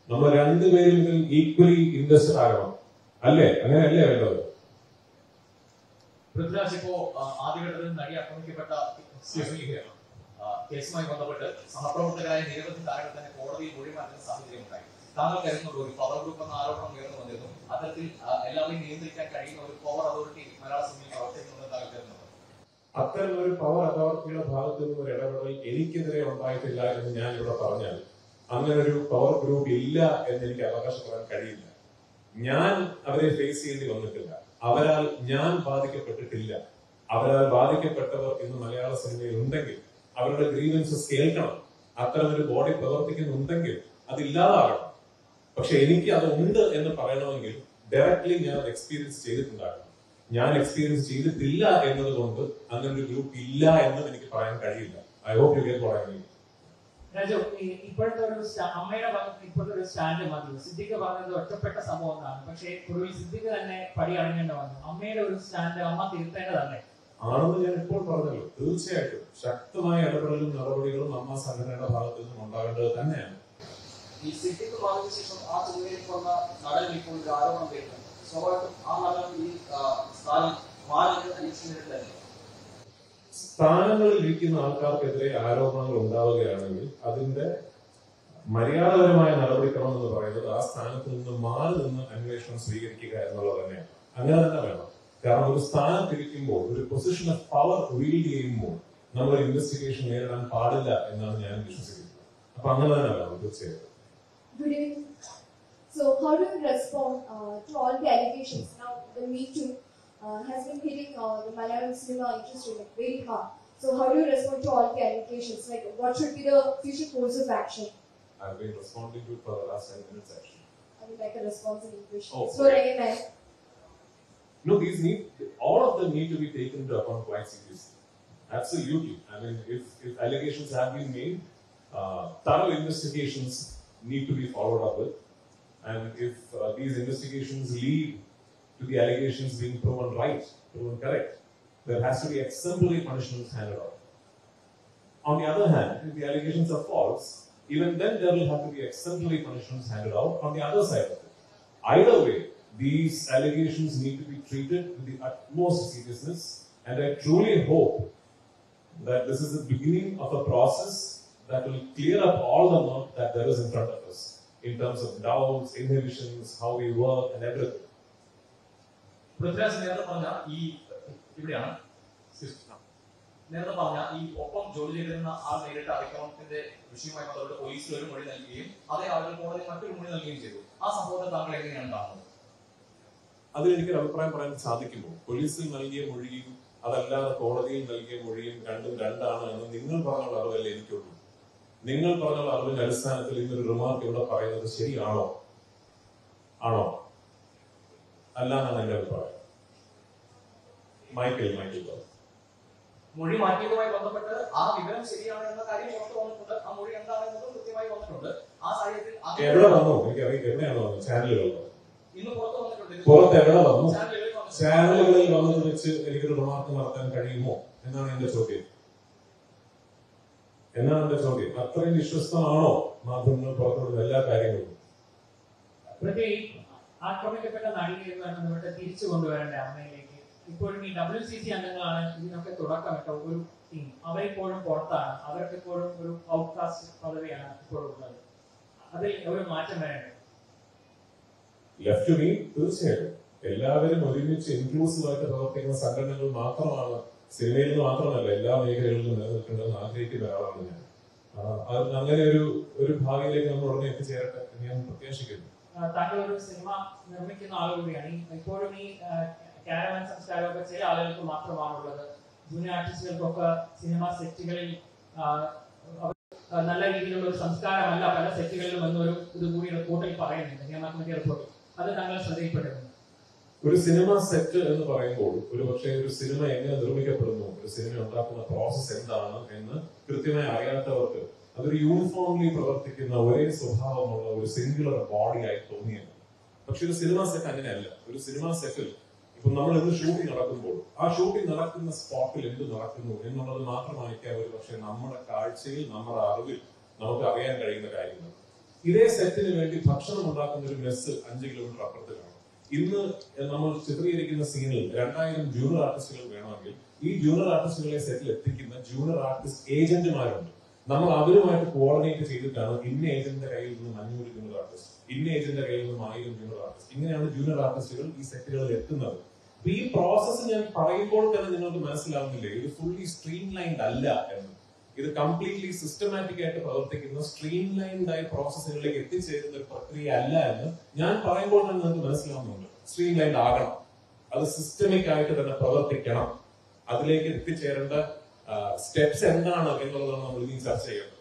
നമ്മൾ രണ്ടുപേരും equally invested ആകണം, അല്ലേ? അങ്ങനെയല്ലേ വേണ്ടത്? പൃഥ്വിരാജ് ഇപ്പോ ആദ്യഘട്ടത്തിൽ നടി ആക്രമിക്കപ്പെട്ട കേസുമായി ബന്ധപ്പെട്ട് സഹപ്രവർത്തകരായ നിരവധി താരങ്ങൾ തന്നെ കോടതിയിൽ മൊഴി മാറ്റുന്ന സാഹചര്യം ഉണ്ടായി. താങ്കൾ കരുതുന്നുണ്ടോ ഒരു പവർ ഗ്രൂപ്പ് എന്ന ആരോപണം ഉയർന്നു വന്നിരുന്നു, അത്തരത്തിൽ എല്ലാവരെയും നിയന്ത്രിക്കാൻ കഴിയുന്ന ഒരു പവർ അതോറിറ്റി മലയാള സിനിമയിൽ പ്രവർത്തിക്കുന്നുണ്ടെന്ന് താങ്കൾ കരുതുന്നുണ്ടോ? അത്തരം ഒരു പവർ അതോറിറ്റിയുടെ ഭാഗത്തു നിന്ന് ഒരു ഇടപെടൽ എനിക്കെതിരെ ഉണ്ടായിട്ടില്ല എന്ന് ഞാൻ ഇവിടെ പറഞ്ഞാൽ അങ്ങനെ ഒരു പവർ ഗ്രൂപ്പ് ഇല്ല എന്ന് എനിക്ക് അവകാശപ്പെടാൻ കഴിയില്ല. ഞാൻ അവരെ ഫേസ് ചെയ്യേണ്ടി വന്നിട്ടില്ല, അവരാൽ ഞാൻ ബാധിക്കപ്പെട്ടിട്ടില്ല. അവരാൽ ബാധിക്കപ്പെട്ടവർ ഇന്ന് മലയാള സിനിമയിൽ ഉണ്ടെങ്കിൽ അവരുടെ ഗ്രീവൻസസ് കേൾക്കണം. അത്തരം ഒരു ബോഡി പ്രവർത്തിക്കുന്നുണ്ടെങ്കിൽ അതില്ലാതാകണം. പക്ഷെ എനിക്ക് അത് ഉണ്ട് എന്ന് പറയണമെങ്കിൽ ഡയറക്ട്ലി ഞാൻ അത് എക്സ്പീരിയൻസ് ചെയ്തിട്ടുണ്ടാകണം. ഞാൻ എക്സ്പീരിയൻസ് ചെയ്തിട്ടില്ല എന്നതുകൊണ്ട് അങ്ങനെ ഒരു ഗ്രൂപ്പ് ഇല്ല എന്നും എനിക്ക് പറയാൻ കഴിയില്ല. I hope you get what I mean. Raju, ഇപ്പോഴത്തെ ഒരു അമ്മയുടെ ഭാഗത്ത് ഇപ്പോഴത്തെ ഒരു സ്റ്റാൻഡ് മതി. സിദ്ദിഖ് പറഞ്ഞത് ഒറ്റപ്പെട്ട സംഭവം എന്നാണ്, പക്ഷേ ഒടുവിൽ സിദ്ദിഖ് തന്നെ പടി അടങ്ങേണ്ട വന്നു. അമ്മയുടെ ഒരു സ്റ്റാൻഡ് അമ്മ തിരുത്തേണ്ടതല്ലേ ആണെന്ന് ഞാൻ ഇപ്പോൾ പറഞ്ഞല്ലോ. തീർച്ചയായിട്ടും ശക്തമായ ഇടപെടലും നടപടികളും അമ്മ സംഘടനയുടെ ഭാഗത്തു നിന്നും ഉണ്ടാകേണ്ടത് തന്നെയാണ്. ഈ സിദ്ദിഖ് മാറിയ ശേഷം ആ സിനിമയിലേക്ക് വന്ന നടൻ ഇപ്പോൾ ഒരു ആരോപണം വരുന്നുണ്ട്. സ്വാഭാവികം ആ നടൻ ഈ സ്ഥാനം മാറി അന്വേഷിക്കുന്നില്ല. സ്ഥാനങ്ങളിൽ ഇരിക്കുന്ന ആൾക്കാർക്കെതിരെ ആരോപണങ്ങൾ ഉണ്ടാവുകയാണെങ്കിൽ അതിന്റെ മര്യാദപരമായ നടപടിക്രമം എന്ന് പറയുന്നത് ആ സ്ഥാനത്ത് നിന്ന് മാറി നിന്ന് അന്വേഷണം സ്വീകരിക്കുക എന്നുള്ളത് തന്നെയാണ്. അങ്ങനെ തന്നെ വേണം. കാരണം ഒരു സ്ഥാനത്തിരിക്കുമ്പോൾ, ഒരു പൊസിഷൻ ഓഫ് പവർ വീൽഡ് ചെയ്യുമ്പോൾ നമ്മൾ ഇൻവെസ്റ്റിഗേഷൻ നേരിടാൻ പാടില്ല എന്നാണ് ഞാൻ വിശ്വസിക്കുന്നത്. അപ്പൊ അങ്ങനെ തന്നെ വേണം തീർച്ചയായിട്ടും. Good evening. So, how do you respond to all the allegations? Now, the Me Too has been hitting the Malayalam cinema industry very hard. So, how do you respond to all the allegations? Like, what should be the future course of action? I've been responding to it for the last 10 minutes actually. I would like a response in English. Oh, so, Amen. No, all of them need to be taken into account quite seriously. Absolutely. I mean, if allegations have been made, thorough investigations need to be followed up with. And if these investigations lead to the allegations being proven correct, there has to be exemplary punishments handed out. On the other hand, if the allegations are false, even then there will have to be exemplary punishments handed out on the other side of it. Either way, these allegations need to be treated with the utmost seriousness, and I truly hope that this is the beginning of a process that will clear up all the murk that there is in front of us in terms of doubts, inhibitions, how we work and everything. Prithviraj നേരത്തെ പറഞ്ഞ ഈ ഇവിടെയാണ് നേരത്തെ പറഞ്ഞ ഈ ഒപ്പം ജോലി ചെയ്തിരുന്ന ആൾ നേരിട്ട അതിക്രമത്തിന്റെ വിഷയവുമായി ബന്ധപ്പെട്ട് പോലീസിൽ ഒരു മൊഴി നൽകുകയും അതേ ആളുകൾ കോടതി മറ്റൊരു മൊഴി നൽകുകയും ചെയ്തു. ആ സംഭവത്തെ താങ്കൾ എങ്ങനെയാണ് കാണുന്നത്? അതിലെനിക്കൊരു അഭിപ്രായം പറയാൻ സാധിക്കുമോ? പോലീസിൽ നൽകിയ മൊഴിയും അതല്ലാതെ കോടതിയിൽ നൽകിയ മൊഴിയും രണ്ടും രണ്ടാണ് എന്ന് നിങ്ങൾ പറഞ്ഞുള്ള അറിവല്ലേ എനിക്കുള്ളൂ. നിങ്ങൾ പറഞ്ഞുള്ള അറിവിന്റെ അടിസ്ഥാനത്തിൽ ഇന്നൊരു റിമാർക്ക് ഇവിടെ പറയുന്നത് ശരിയാണോ? ആണോ? അല്ല എന്നാണ് എന്റെ അഭിപ്രായം. മൈക്കിൾ മൊഴി മാറ്റിയതുമായി ബന്ധപ്പെട്ട് ആ വിവരം ശരിയാണ് എന്ന കാര്യം പുറത്തു വന്നിട്ടുണ്ട്. ആ മൊഴി എന്താണെന്നത് കൃത്യമായി വന്നിട്ടുണ്ട്. ആ സാഹചര്യത്തിൽ എവിടെ വന്നു? എനിക്കറിയാം എവിടെയാണ് വന്നത്. ചാനലുകളിൽ ഇന്ന് പുറത്തു വന്നിട്ടുണ്ട്. പുറത്ത് എവിടെ വന്നു? ചാനലുകളിൽ വന്നത് വെച്ച് എനിക്കൊരു റിമാർക്ക് നടത്താൻ കഴിയുമോ എന്നാണ് എന്റെ ചോദ്യം. അത്രയും വിശ്വസ്തമാണോ മാധ്യമങ്ങൾ പുറത്തുവിടുന്ന എല്ലാ കാര്യങ്ങളും? ആക്രമിക്കപ്പെട്ട നടികയുമായി ബന്ധപ്പെട്ട് തിരിച്ചു കൊണ്ടുവരേണ്ട അമ്മയിലേക്ക് ഇപ്പോഴും ഈ WCC അംഗങ്ങളാണ് ഇതിനൊക്കെ തുടക്കമിട്ട ഒരു ടീം. അവരിപ്പോഴും പുറത്താണ്. അവർക്ക് ഇപ്പോഴും ഒരു ഔട്ട്കാസ്റ്റ് പദവിയാണ് ഇപ്പോഴും ഉള്ളത്. അതിൽ ഒരു മാറ്റം വരേണ്ടത്. ലെഫ്റ്റ് ടു മീ തീർച്ചയായിട്ടും എല്ലാവരും ഒരുമിച്ച് ഇൻക്ലൂസീവ് ആയിട്ട് പ്രവർത്തിക്കുന്ന സംഘടനകൾ മാത്രമാണ് സിനിമയിൽ നിന്ന് മാത്രമല്ല എല്ലാ മേഖലകളിലും നിലനിൽക്കേണ്ടതെന്ന് ആഗ്രഹിക്കുന്ന ഒരാളാണ് ഞാൻ. അങ്ങനെ ഒരു ഭാവിയിലേക്ക് നമ്മൾ ഉടനെ എത്തിച്ചേരട്ടെ എന്ന് ഞാൻ പ്രത്യാശിക്കുന്നു. താങ്കൾ ഒരു സിനിമ നിർമ്മിക്കുന്ന ആളുകൂടിയാണ്. ഇപ്പോഴും ഈ കാരവാൻ സംസ്കാരമൊക്കെ ചില ആളുകൾക്ക് മാത്രമാണുള്ളത്. ജൂനിയർ ആർട്ടിസ്റ്റുകൾക്കൊക്കെ സിനിമ സെറ്റുകളിൽ നല്ല രീതിയിലുള്ള ഒരു സംസ്കാരമല്ല പല സെറ്റുകളിലും എന്നൊരു ഇതുകൂടി റിപ്പോർട്ടിൽ പറയുന്നുണ്ട്. ഹേമ റിപ്പോർട്ടിൽ അത് താങ്കൾ ശ്രദ്ധയിൽപ്പെട്ടിരുന്നു. ഒരു സിനിമ സെറ്റ് എന്ന് പറയുമ്പോൾ ഒരുപക്ഷെ ഒരു സിനിമ എങ്ങനെ നിർമ്മിക്കപ്പെടുന്നു, ഒരു സിനിമ ഉണ്ടാക്കുന്ന പ്രോസസ് എന്താണ് എന്ന് കൃത്യമായി അറിയാത്തവർക്ക് അതൊരു യൂണിഫോംലി പ്രവർത്തിക്കുന്ന ഒരേ സ്വഭാവമുള്ള ഒരു സിംഗുലർ ബോഡി ആയി തോന്നിയത്. പക്ഷെ ഒരു സിനിമ സെറ്റ് അങ്ങനെയല്ല. ഒരു സിനിമ സെറ്റിൽ ഇപ്പൊ നമ്മൾ ഇന്ന് ഷൂട്ടിംഗ് നടക്കുമ്പോൾ ആ ഷൂട്ടിംഗ് നടക്കുന്ന സ്പോട്ടിൽ എന്ത് നടക്കുന്നു എന്നുള്ളത് മാത്രമായിരിക്കാം ഒരു പക്ഷെ നമ്മുടെ കാഴ്ചയിൽ, നമ്മുടെ അറിവിൽ നമുക്ക് അറിയാൻ കഴിയുന്ന കാര്യങ്ങൾ. ഇതേ സെറ്റിന് വേണ്ടി ഭക്ഷണം ഉണ്ടാക്കുന്ന ഒരു മെസ്സ് 5 കിലോമീറ്റർ അപ്പുറത്ത് കാണും. ഇന്ന് നമ്മൾ ചിത്രീകരിക്കുന്ന സീനിൽ 2000 ജൂനിയർ ആർട്ടിസ്റ്റുകൾ വേണമെങ്കിൽ ഈ ജൂനിയർ ആർട്ടിസ്റ്റുകളെ സെറ്റിൽ എത്തിക്കുന്ന ജൂനിയർ ആർട്ടിസ്റ്റ് ഏജന്റുമാരുണ്ട്. നമ്മൾ അവരുമായിട്ട് കോർഡിനേറ്റ് ചെയ്തിട്ടാണ് ഇന്ന ഏജന്റിന്റെ കയ്യിൽ നിന്ന് 500 ജൂനിയർ ആർട്ടിസ്റ്റ്, ഇന്ന ഏജന്റിന്റെ കയ്യിൽ നിന്ന് 1000 ജൂനിയർ ആർട്ടിസ്റ്റ്, ഇങ്ങനെയാണ് ജൂനിയർ ആർട്ടിസ്റ്റുകൾ ഈ സെറ്റുകളിൽ എത്തുന്നത്. അപ്പൊ ഈ പ്രോസസ്സ് ഞാൻ പറയുമ്പോൾ തന്നെ നിങ്ങൾക്ക് മനസ്സിലാവുന്നില്ലേ ഇത് ഫുള്ളി സ്ട്രീം ലൈൻഡ് അല്ല എന്ന്. ഇത് കംപ്ലീറ്റ്ലി സിസ്റ്റമാറ്റിക് ആയിട്ട് പ്രവർത്തിക്കുന്ന സ്ട്രീം ലൈൻഡ് ആയ പ്രോസസ്സുകളിലേക്ക് എത്തിച്ചേരുന്ന ഒരു പ്രക്രിയ അല്ല എന്ന് ഞാൻ പറയുമ്പോൾ തന്നെ നിങ്ങൾക്ക് മനസ്സിലാവുന്നുണ്ട്. സ്ട്രീം ലൈൻഡ് ആകണം, അത് സിസ്റ്റമിക് ആയിട്ട് തന്നെ പ്രവർത്തിക്കണം. അതിലേക്ക് എത്തിച്ചേരേണ്ട സ്റ്റെപ്സ് എന്താണ് എന്നുള്ളതാണ് നമ്മൾ ഇനി ചർച്ച ചെയ്യുന്നത്.